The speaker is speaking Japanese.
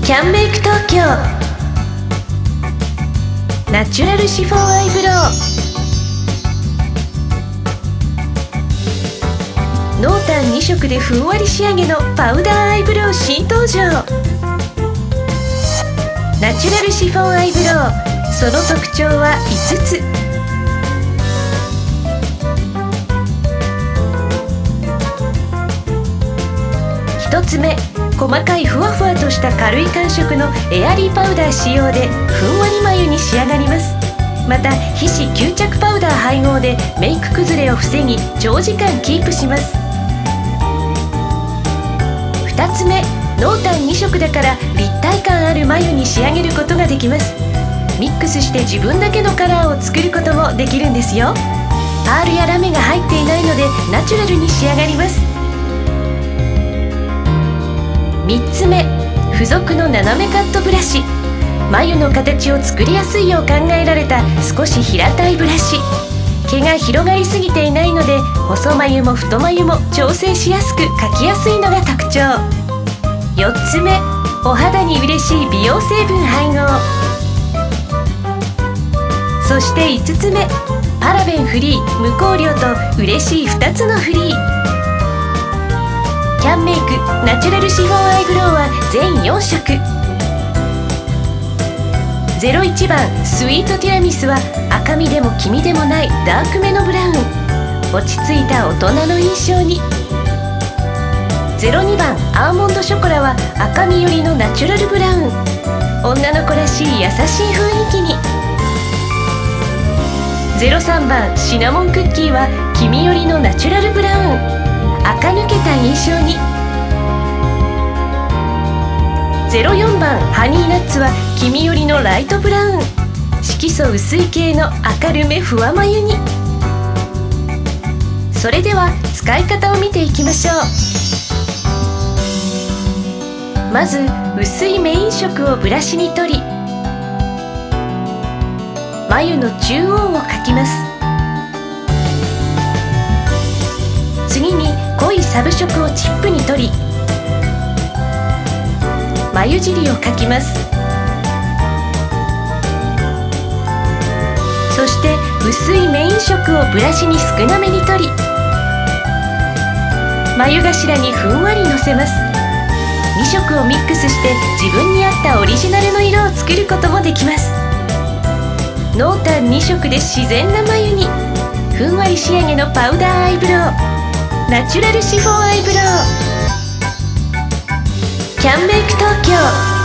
キャンメイク東京ナチュラルシフォンアイブロウ、濃淡2色でふんわり仕上げのパウダーアイブロウ新登場。ナチュラルシフォンアイブロウ、その特徴は5つ。1つ目、細かいふわふわとした軽い感触のエアリーパウダー使用でふんわり眉に仕上がります。また皮脂吸着パウダー配合でメイク崩れを防ぎ長時間キープします。2つ目、濃淡2色だから立体感ある眉に仕上げることができます。ミックスして自分だけのカラーを作ることもできるんですよ。パールやラメが入っていないのでナチュラルに仕上がります。3つ目、付属の斜めカットブラシ。眉の形を作りやすいよう考えられた少し平たいブラシ。毛が広がりすぎていないので細眉も太眉も調整しやすく描きやすいのが特徴。4つ目、お肌に嬉しい美容成分配合。そして5つ目、パラベンフリー、無香料と嬉しい2つのフリー。キャンメイクナチュラルシフォンアイブロウは全4色。01番スイートティラミスは赤みでも黄みでもないダークめのブラウン、落ち着いた大人の印象に。02番アーモンドショコラは赤み寄りのナチュラルブラウン、女の子らしい優しい雰囲気に。03番シナモンクッキーは黄み寄りのナチュラルブラウン、垢抜けた印象に。04番ハニーナッツは黄身寄りのライトブラウン、色素薄い系の明るめふわ眉に。それでは使い方を見ていきましょう。まず薄いメイン色をブラシに取り眉の中央を描きます。次に濃いサブ色をチップに取り眉尻を描きます。そして薄いメイン色をブラシに少なめに取り眉頭にふんわりのせます。2色をミックスして自分に合ったオリジナルの色を作ることもできます。濃淡2色で自然な眉に、ふんわり仕上げのパウダーアイブロウ、ナチュラルシフォンアイブロウ。キャンメイク東京。